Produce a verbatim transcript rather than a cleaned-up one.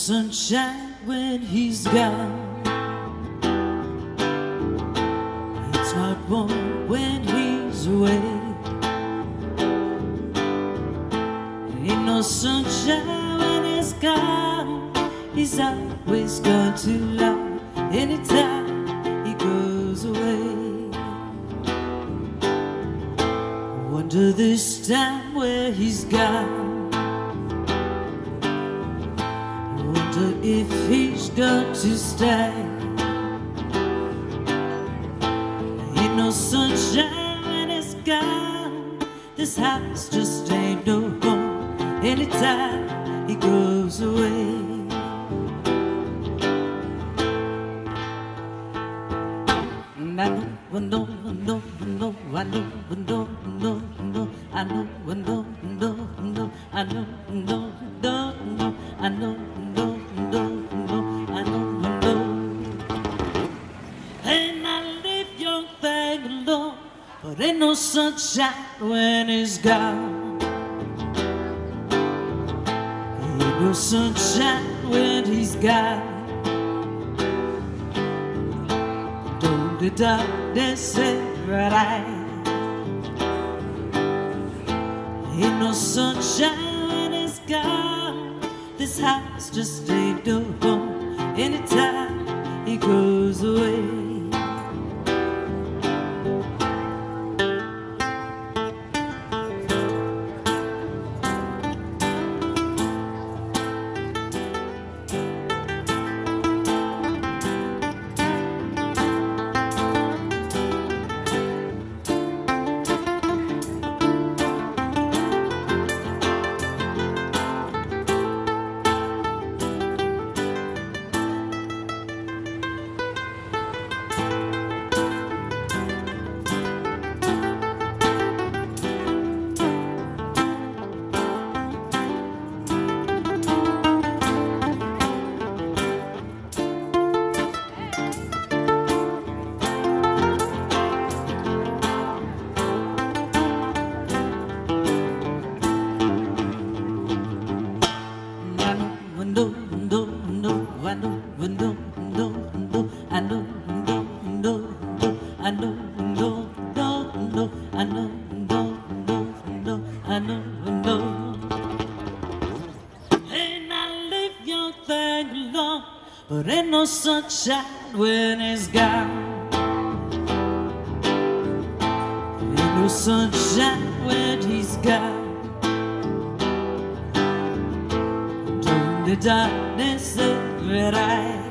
sunshine when he's gone. It's not warm when he's away. Ain't no sunshine when he's gone. He's always gone too long. Anytime he goes away, wonder this time where he's gone. Wonder if he's got to stay. Ain't no sunshine when it's gone. This house just ain't no home. Anytime he goes away. And I know, I know, I know, I know, I know, I know, I know, I know, I know, I know, I know, I know, I know, I know, I know. But ain't no sunshine when he's gone. Ain't no sunshine when he's gone. Don't the darkness every night. Ain't no sunshine when he's gone. This house just ain't no home. Anytime he goes away. I know, no, no, no, I know, no, no, no, I know, no. Ain't I live young thing long, but ain't no sunshine when it's gone. Ain't no sunshine when he's gone. Don't the darkness every night.